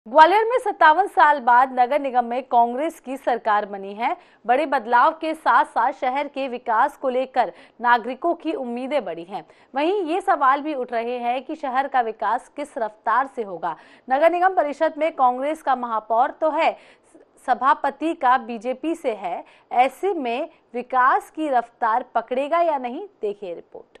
ग्वालियर में 57 साल बाद नगर निगम में कांग्रेस की सरकार बनी है। बड़े बदलाव के साथ साथ शहर के विकास को लेकर नागरिकों की उम्मीदें बढ़ी हैं। वहीं ये सवाल भी उठ रहे हैं कि शहर का विकास किस रफ्तार से होगा। नगर निगम परिषद में कांग्रेस का महापौर तो है, सभापति का बीजेपी से है। ऐसे में विकास की रफ्तार पकड़ेगा या नहीं, देखिए रिपोर्ट।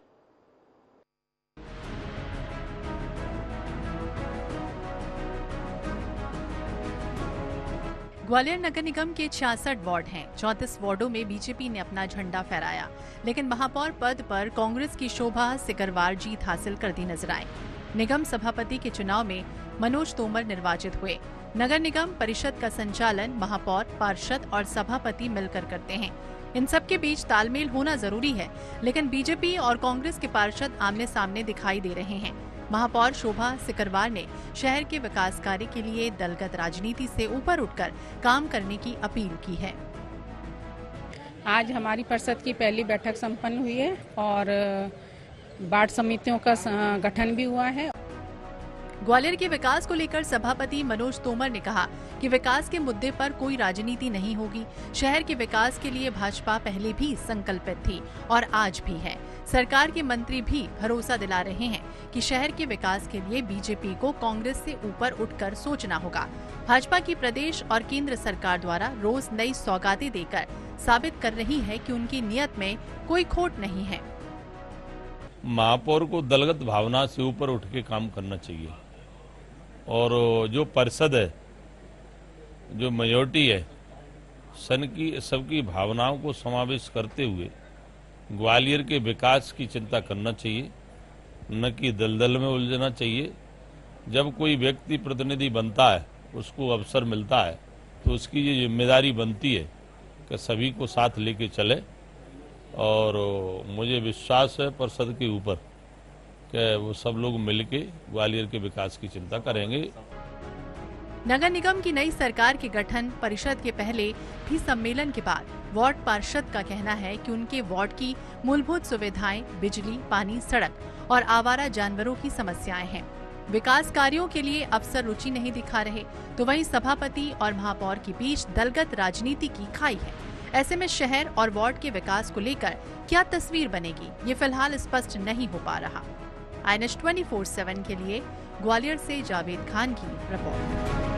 ग्वालियर नगर निगम के 66 वार्ड हैं। 34 वार्डों में बीजेपी ने अपना झंडा फहराया, लेकिन महापौर पद पर कांग्रेस की शोभा सिकरवार जीत हासिल करती नजर आई। निगम सभापति के चुनाव में मनोज तोमर निर्वाचित हुए। नगर निगम परिषद का संचालन महापौर, पार्षद और सभापति मिलकर करते हैं। इन सब के बीच तालमेल होना जरूरी है, लेकिन बीजेपी और कांग्रेस के पार्षद आमने सामने दिखाई दे रहे हैं। महापौर शोभा सिकरवार ने शहर के विकास कार्य के लिए दलगत राजनीति से ऊपर उठकर काम करने की अपील की है। आज हमारी परिषद की पहली बैठक संपन्न हुई है और वार्ड समितियों का गठन भी हुआ है। ग्वालियर के विकास को लेकर सभापति मनोज तोमर ने कहा कि विकास के मुद्दे पर कोई राजनीति नहीं होगी। शहर के विकास के लिए भाजपा पहले भी संकल्पित थी और आज भी है। सरकार के मंत्री भी भरोसा दिला रहे हैं कि शहर के विकास के लिए बीजेपी को कांग्रेस से ऊपर उठकर सोचना होगा। भाजपा की प्रदेश और केंद्र सरकार द्वारा रोज नई सौगातें देकर साबित कर रही है कि उनकी नियत में कोई खोट नहीं है। महापौर को दलगत भावना से ऊपर उठ के काम करना चाहिए और जो परिषद है, जो मेजॉरिटी है, सबकी भावनाओं को समावेश करते हुए ग्वालियर के विकास की चिंता करना चाहिए, न कि दलदल में उलझना चाहिए। जब कोई व्यक्ति प्रतिनिधि बनता है, उसको अवसर मिलता है, तो उसकी ये जिम्मेदारी बनती है कि सभी को साथ लेके चले और मुझे विश्वास है परिषद के ऊपर कि वो सब लोग मिलके ग्वालियर के विकास की चिंता करेंगे। नगर निगम की नई सरकार के गठन परिषद के पहले भी सम्मेलन के बाद वार्ड पार्षद का कहना है कि उनके वार्ड की मूलभूत सुविधाएं, बिजली, पानी, सड़क और आवारा जानवरों की समस्याएं हैं। विकास कार्यों के लिए अफसर रुचि नहीं दिखा रहे, तो वहीं सभापति और महापौर के बीच दलगत राजनीति की खाई है। ऐसे में शहर और वार्ड के विकास को लेकर क्या तस्वीर बनेगी, ये फिलहाल स्पष्ट नहीं हो पा रहा। INS 24/7 के लिए ग्वालियर से जावेद खान की रिपोर्ट।